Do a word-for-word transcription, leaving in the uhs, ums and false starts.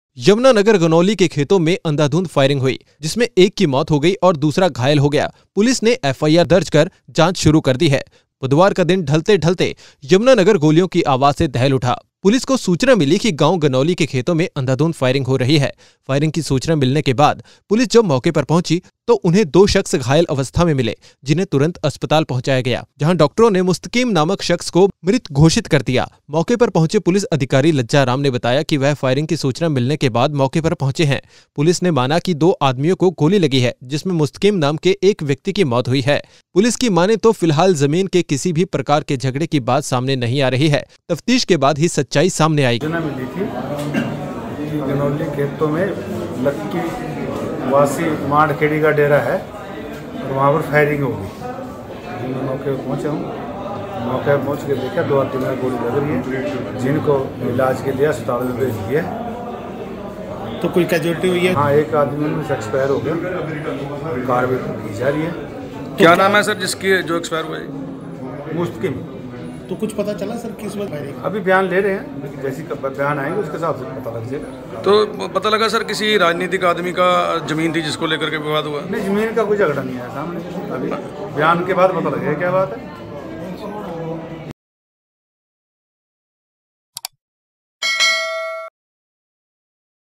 यमुनानगर गनौली के खेतों में अंधाधुंध फायरिंग हुई, जिसमें एक की मौत हो गई और दूसरा घायल हो गया। पुलिस ने एफ आई आर दर्ज कर जांच शुरू कर दी है। बुधवार का दिन ढलते ढलते यमुनानगर गोलियों की आवाज से दहल उठा। पुलिस को सूचना मिली कि गांव गनौली के खेतों में अंधाधुंध फायरिंग हो रही है। फायरिंग की सूचना मिलने के बाद पुलिस जब मौके पर पहुंची तो उन्हें दो शख्स घायल अवस्था में मिले, जिन्हें तुरंत अस्पताल पहुंचाया गया, जहां डॉक्टरों ने मुस्तकीम नामक शख्स को मृत घोषित कर दिया। मौके पर पहुंचे पुलिस अधिकारी लज्जा राम ने बताया कि वह फायरिंग की सूचना मिलने के बाद मौके पर पहुंचे हैं। पुलिस ने माना कि दो आदमियों को गोली लगी है, जिसमें मुस्तकीम नाम के एक व्यक्ति की मौत हुई है। पुलिस की माने तो फिलहाल जमीन के किसी भी प्रकार के झगड़े की बात सामने नहीं आ रही है। तफ्तीश के बाद ही सच्चाई सामने आएगी। मिली थी गनौली खेतों में लक्की वासी मांडखेड़ी का डेरा है और वहाँ पर फायरिंग हो गई। मैं मौके पर पहुँचा हूँ, मौके पर पहुँच के देखा दो आदमी में गोली लग रही है, जिनको इलाज के लिए अस्पताल में भेज दिया। तो कोई कैजुअलिटी हुई है? हाँ, एक आदमी में एक्सपायर हो गया, कार भी की जा रही है। क्या नाम है सर जिसकी जो एक्सपायर हुआ है? मुस्तकीम। तो कुछ पता चला सर किस वक्त फायरिंग? अभी बयान ले रहे हैं, जैसी बयान आएंगे उसके हिसाब से पता लग जाएगा। तो पता लगा सर किसी राजनीतिक आदमी का जमीन थी जिसको लेकर के विवाद हुआ? नहीं, जमीन का कोई झगड़ा नहीं है सामने, अभी बयान के बाद पता लगेगा क्या बात है।